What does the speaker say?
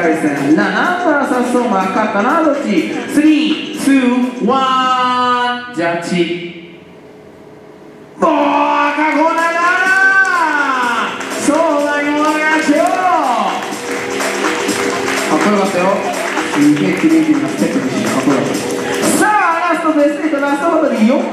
回戦ラナー VS ソーマ勝ったのはどっち？ 3、2、1ジャッジ。もう赤コーナーだな。相馬にお願いしよう。かっこよかったよ。すげえクリエイティブなステップにしてかっこよかった。さあラストベスト8ラストバトル4